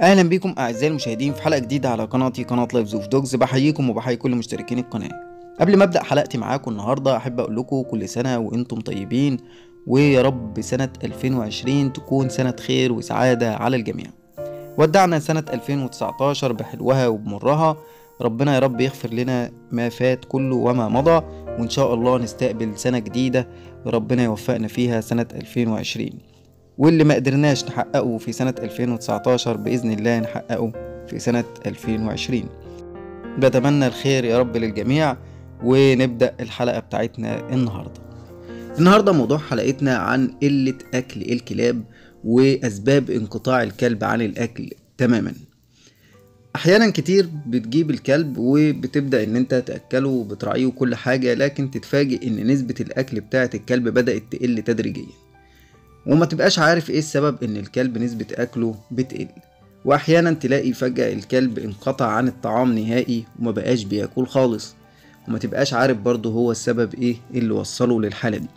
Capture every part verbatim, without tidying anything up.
اهلا بيكم اعزائي المشاهدين في حلقه جديده على قناتي قناه لايفز اوف دوجز. بحييكم وبحيي كل مشتركين القناه. قبل ما ابدا حلقتي معاكم النهارده احب اقول لكم كل سنه وانتم طيبين، ويا رب سنه ألفين وعشرين تكون سنه خير وسعاده على الجميع. ودعنا سنه ألفين وتسعتاشر بحلوها وبمرها، ربنا يا رب يغفر لنا ما فات كله وما مضى، وان شاء الله نستقبل سنه جديده ربنا يوفقنا فيها سنه ألفين وعشرين، واللي ما قدرناش نحققه في سنة ألفين وتسعتاشر بإذن الله نحققه في سنة ألفين وعشرين. بتمنى الخير يا رب للجميع، ونبدأ الحلقة بتاعتنا النهاردة. النهاردة موضوع حلقتنا عن قلة أكل الكلاب وأسباب انقطاع الكلب عن الأكل تماما. أحيانا كتير بتجيب الكلب وبتبدأ إن أنت تأكله وبتراعيه وكل حاجة، لكن تتفاجئ إن نسبة الأكل بتاعة الكلب بدأت تقل تدريجيا، وما تبقاش عارف ايه السبب ان الكلب نسبة اكله بتقل. واحيانا تلاقي فجأة الكلب انقطع عن الطعام نهائي وما بقاش بياكل خالص، وما تبقاش عارف برضه هو السبب ايه اللي وصله للحالة دي.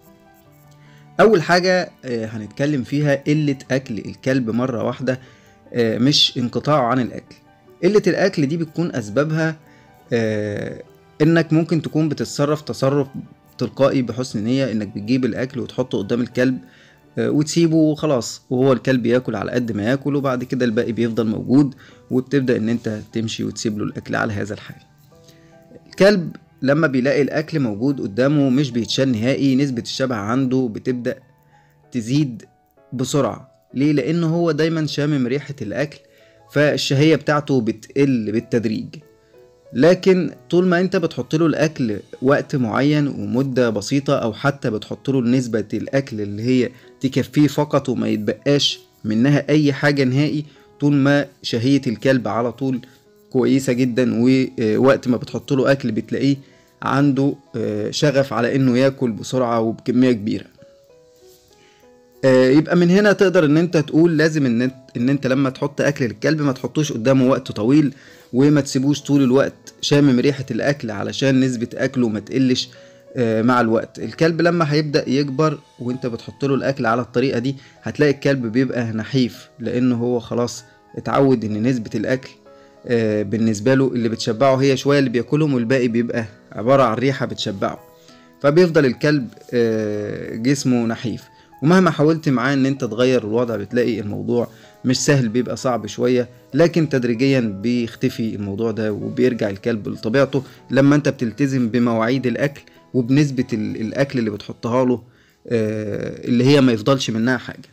اول حاجة هنتكلم فيها قلة اكل الكلب مرة واحدة، مش انقطاعه عن الاكل. قلة الاكل دي بتكون اسبابها انك ممكن تكون بتتصرف تصرف تلقائي بحسن نية، انك بتجيب الاكل وتحطه قدام الكلب وتسيبه خلاص، وهو الكلب ياكل على قد ما ياكل، وبعد كده الباقي بيفضل موجود، وبتبدأ ان انت تمشي وتسيب له الاكل على هذا الحال. الكلب لما بيلاقي الاكل موجود قدامه مش بيتشال نهائي، نسبة الشبع عنده بتبدأ تزيد بسرعة. ليه؟ لانه هو دايما شامم ريحة الاكل، فالشهية بتاعته بتقل بالتدريج. لكن طول ما انت بتحط له الاكل وقت معين ومدة بسيطة، او حتى بتحط له نسبة الاكل اللي هي تكفيه فقط وما يتبقاش منها اي حاجة نهائي، طول ما شهية الكلب على طول كويسة جدا، ووقت ما بتحط له اكل بتلاقيه عنده شغف على انه ياكل بسرعة وبكمية كبيرة. يبقى من هنا تقدر ان انت تقول لازم ان انت, إن انت لما تحط اكل للكلب ما تحطوش قدامه وقت طويل، وما تسيبوش طول الوقت شامم ريحة الاكل علشان نسبة اكله ما تقلش مع الوقت. الكلب لما هيبدأ يكبر وانت بتحط له الاكل على الطريقة دي، هتلاقي الكلب بيبقى نحيف، لانه هو خلاص اتعود ان نسبة الاكل بالنسبة له اللي بتشبعه هي شوية اللي بياكلهم، والباقي بيبقى عبارة عن ريحة بتشبعه، فبيفضل الكلب جسمه نحيف. ومهما حاولت معاه ان انت تغير الوضع بتلاقي الموضوع مش سهل، بيبقى صعب شوية، لكن تدريجيا بيختفي الموضوع ده وبيرجع الكلب لطبيعته لما انت بتلتزم بمواعيد الاكل وبنسبة الاكل اللي بتحطها له اللي هي ما يفضلش منها حاجة.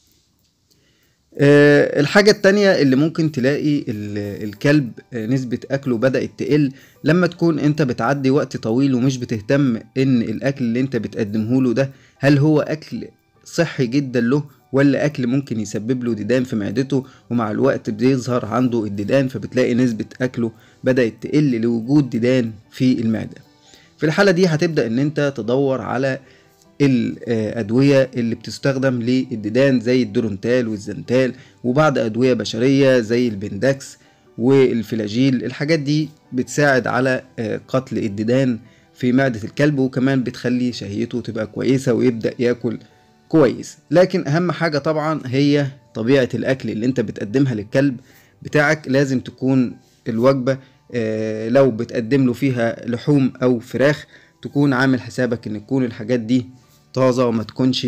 الحاجة التانية اللي ممكن تلاقي الكلب نسبة اكله بدأت تقل لما تكون انت بتعدي وقت طويل ومش بتهتم ان الاكل اللي انت بتقدمه له ده هل هو اكل صحي جدا له، ولا اكل ممكن يسبب له ديدان في معدته، ومع الوقت بيظهر عنده الديدان، فبتلاقي نسبة اكله بدأت تقل لوجود ديدان في المعدة. في الحالة دي هتبدأ ان انت تدور على الأدوية اللي بتستخدم للديدان زي الدورونتال والزنتال، وبعض أدوية بشرية زي البندكس والفلاجيل. الحاجات دي بتساعد على قتل الديدان في معدة الكلب، وكمان بتخلي شهيته تبقى كويسة ويبدأ ياكل كويس. لكن أهم حاجة طبعا هي طبيعة الأكل اللي انت بتقدمها للكلب بتاعك. لازم تكون الوجبة لو بتقدم له فيها لحوم أو فراخ تكون عامل حسابك ان تكون الحاجات دي طازة، وما تكونش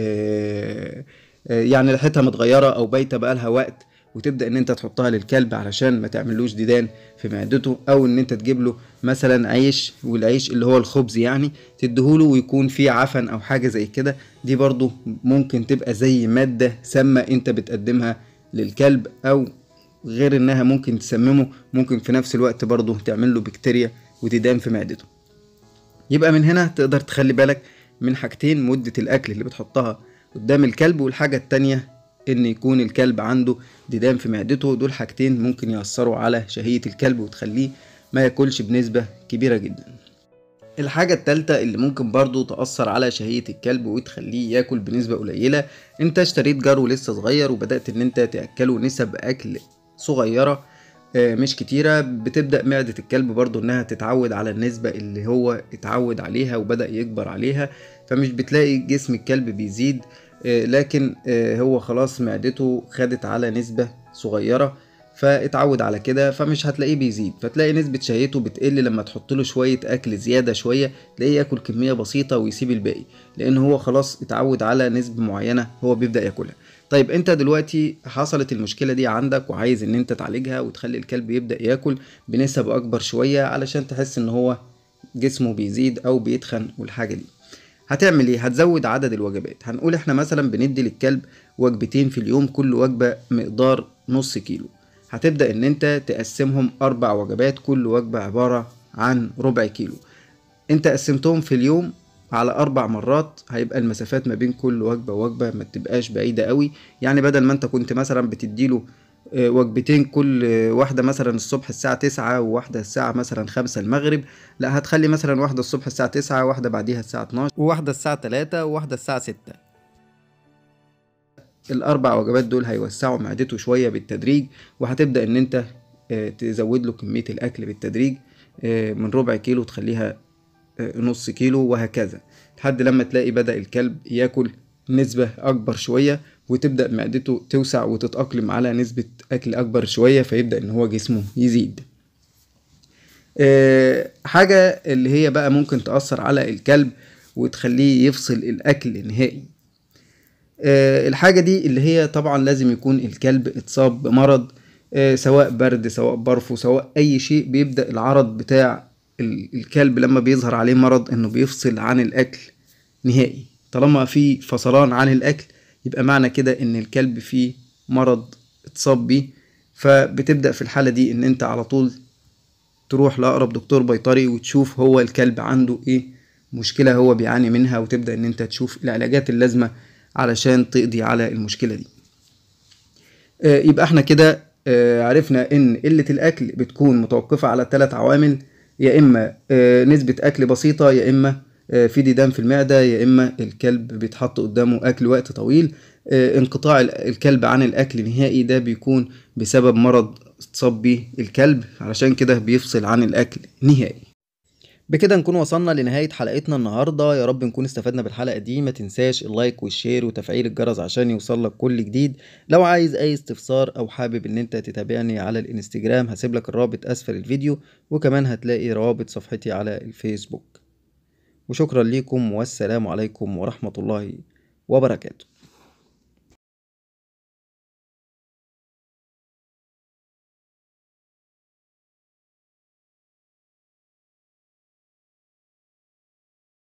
يعني ريحتها متغيرة او بايته بقالها وقت، وتبدأ ان انت تحطها للكلب علشان ما تعملوش ديدان في معدته. او ان انت تجيب له مثلا عيش، والعيش اللي هو الخبز يعني تديهوله ويكون فيه عفن او حاجة زي كده، دي برضو ممكن تبقى زي مادة سامة انت بتقدمها للكلب، او غير انها ممكن تسممه، ممكن في نفس الوقت برضو تعمل له بكتيريا وديدان في معدته. يبقى من هنا تقدر تخلي بالك من حاجتين: مدة الأكل اللي بتحطها قدام الكلب، والحاجة التانية إن يكون الكلب عنده ديدان في معدته. دول حاجتين ممكن يأثروا على شهية الكلب وتخليه ما ياكلش بنسبة كبيرة جدا. الحاجة التالتة اللي ممكن برضو تأثر على شهية الكلب وتخليه ياكل بنسبة قليلة: انت اشتريت جرو لسه صغير وبدأت ان انت تأكله نسب أكل صغيرة مش كتيرة، بتبدأ معدة الكلب برضو انها تتعود على النسبة اللي هو اتعود عليها وبدأ يكبر عليها، فمش بتلاقي جسم الكلب بيزيد، لكن هو خلاص معدته خدت على نسبة صغيرة فاتعود على كده، فمش هتلاقيه بيزيد، فتلاقي نسبة شهيته بتقل لما تحط له شوية اكل زيادة شوية، تلاقيه ياكل كمية بسيطة ويسيب الباقي، لان هو خلاص اتعود على نسبة معينة هو بيبدأ ياكلها. طيب انت دلوقتي حصلت المشكلة دي عندك وعايز ان انت تعالجها وتخلي الكلب يبدأ ياكل بنسب اكبر شوية علشان تحس ان هو جسمه بيزيد او بيتخن والحاجة دي. هتعمل ايه؟ هتزود عدد الوجبات. هنقول احنا مثلا بندي للكلب وجبتين في اليوم، كل وجبة مقدار نص كيلو. هتبدأ ان انت تقسمهم اربع وجبات، كل وجبة عبارة عن ربع كيلو. انت قسمتهم في اليوم على اربع مرات، هيبقى المسافات ما بين كل وجبة ووجبة ما تبقاش بعيدة قوي. يعني بدل ما انت كنت مثلا بتديله آه، وجبتين، كل آه، واحدة مثلا الصبح الساعة تسعة وواحدة الساعة مثلا خمسة المغرب، لا هتخلي مثلا واحدة الصبح الساعة تسعة، واحدة بعديها الساعة اتناشر، وواحدة الساعة تلاتة، وواحدة الساعة ستة. الاربع وجبات دول هيوسعوا معدته شوية بالتدريج، وهتبدأ ان انت آه، تزود له كمية الاكل بالتدريج، آه، من ربع كيلو تخليها آه، نص كيلو، وهكذا لحد لما تلاقي بدأ الكلب ياكل نسبة أكبر شوية، وتبدأ معدته توسع وتتأقلم على نسبة أكل أكبر شوية، فيبدأ إن هو جسمه يزيد. آه، حاجة اللي هي بقى ممكن تأثر على الكلب وتخليه يفصل الأكل نهائي. آه، الحاجة دي اللي هي طبعا لازم يكون الكلب اتصاب بمرض، آه، سواء برد سواء برفو سواء أي شيء، بيبدأ العرض بتاع ال- الكلب لما بيظهر عليه مرض إنه بيفصل عن الأكل نهائي. طالما في فصلان عن الأكل يبقى معنى كده إن الكلب فيه مرض اتصاب بيه، فبتبدأ في الحالة دي إن أنت على طول تروح لأقرب دكتور بيطري وتشوف هو الكلب عنده إيه مشكلة هو بيعاني منها، وتبدأ إن أنت تشوف العلاجات اللازمة علشان تقضي على المشكلة دي. آه، يبقى احنا كده آه، عرفنا ان قلة الاكل بتكون متوقفة على ثلاث عوامل: يا اما آه، نسبة اكل بسيطة، يا اما آه، في ديدان في المعدة، يا اما الكلب بيتحط قدامه اكل وقت طويل. آه، انقطاع ال- الكلب عن الاكل نهائي ده بيكون بسبب مرض اتصاب بيه الكلب، علشان كده بيفصل عن الاكل نهائي. بكده نكون وصلنا لنهاية حلقتنا النهاردة، يا رب نكون استفدنا بالحلقة دي. ما تنساش اللايك والشير وتفعيل الجرس عشان يوصلك كل جديد. لو عايز اي استفسار او حابب ان انت تتابعني على الانستجرام هسيبلك الرابط اسفل الفيديو، وكمان هتلاقي روابط صفحتي على الفيسبوك. وشكرا ليكم، والسلام عليكم ورحمة الله وبركاته.